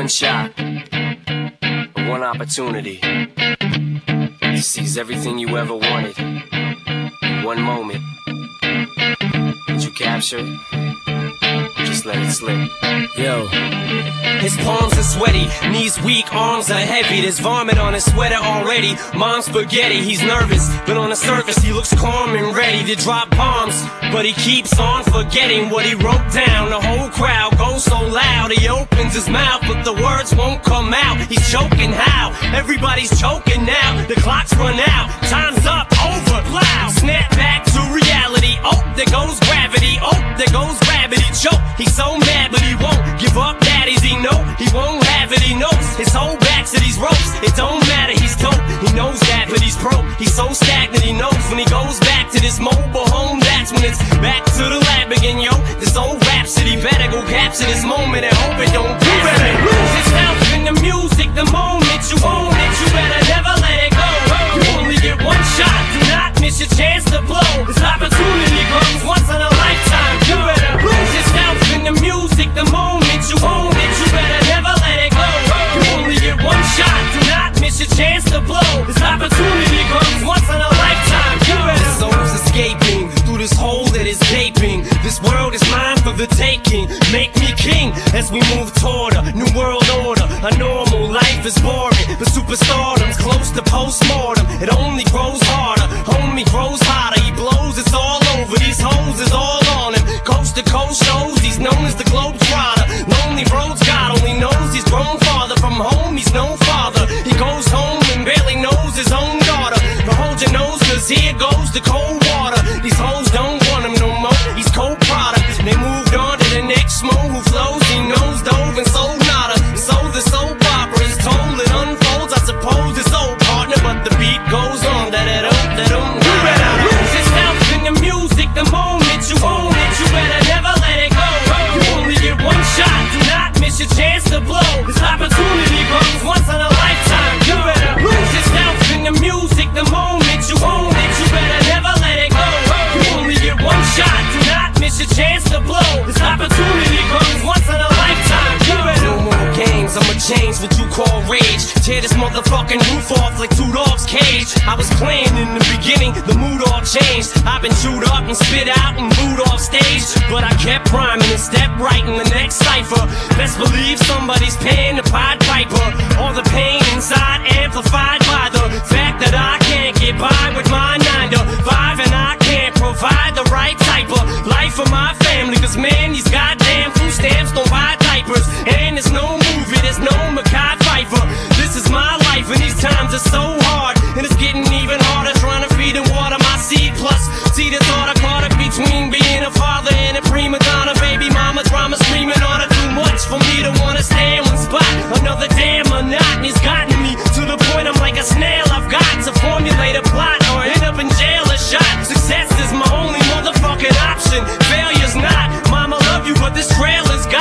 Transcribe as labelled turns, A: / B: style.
A: one shot, one opportunity to seize everything you ever wanted in one moment. Did you capture it? Or just let it slip? Yo. His palms are sweaty, knees weak, arms are heavy. There's vomit on his sweater already. Mom's spaghetti, he's nervous, but on the surface he looks calm and ready to drop bombs. But he keeps on forgetting what he wrote down. The whole crowd goes so loud, he opens his mouth, but the words won't come out. He's choking how? Everybody's choking now. The clock's run out, time's up, over, loud. Snap back to reality, oh, there goes gravity. Oh, there goes gravity, choke. He's so mad, but he won't give up. Daddies, he know he won't have it. He knows his whole back to these ropes. It don't matter, he's dope. He knows that, but he's broke. He's so stagnant, he knows when he goes back to this mobile home. That's when it's back to the lab again, yo. This old rhapsody better go capture this moment and hope it don't pass. You better lose yourself in the music the moment you own it. You better never let it go. You only get one shot. Do not miss your chance to blow. This opportunity comes once in a lifetime. You better lose yourself in the music the moment you own it. You better never let it go. You only get one shot. Do not miss your chance to blow. This opportunity comes once in a lifetime. You better. This soul's escaping through this hole that is gaping. This world is mine for the taking. Make me king as we move toward a new world order. A normal life is boring, but superstardom's close to postmortem. It only grows harder, homie grows hotter. He blows, it's all over. These hoes is all on him. Coast to coast shows, he's known as the Globetrotter. Lonely roads, God only knows he's grown farther from home. He's no father. He goes home and barely knows his own daughter. But hold your nose, cause here goes the cold water. These hoes don't want him no more. He's cold product. They moved on to the next mo who flows. He knows dove and sold nada. So the soap opera is told, it unfolds. I suppose it's old partner, but the beat goes on. You better lose yourself in the music the moment you own it. You better never let it go. You only get one shot. Do not miss your chance to blow. This opportunity comes once in a lifetime. You better lose yourself in the music the moment you own it. You better never let it go. You only get one shot. Do not miss your chance to blow. This opportunity comes once in a lifetime. You better. No more games, I'ma change what you call rage. Tear this motherfucking roof off like two dogs' cage. I was playing in the beginning, the mood all changed. I've been chewed up and spit out and booed off stage, but I kept rhyming and stepped right in the next cipher. Best believe somebody's paying the Pied Piper. All the pain inside amplified by the fact that I can't get by with my 9 to 5, and I can't provide the right type of life for my family. Cause man, these goddamn food stamps don't buy diapers, and there's no movie, there's no Mackay Pfeiffer. This is my life and these times are so hard, and it's getting even harder trying to feed and water my seed. Plus, see the thought I caught up between being a father and a prima donna. Baby mama drama screaming on her, too much for me to wanna stay in one spot. Another damn monotony's gotten me to the point I'm like a snail. I've got to formulate a plot or end up in jail or shot. Success is my only motherfucking option. Failure's not. Mama love you, but this trail is gone.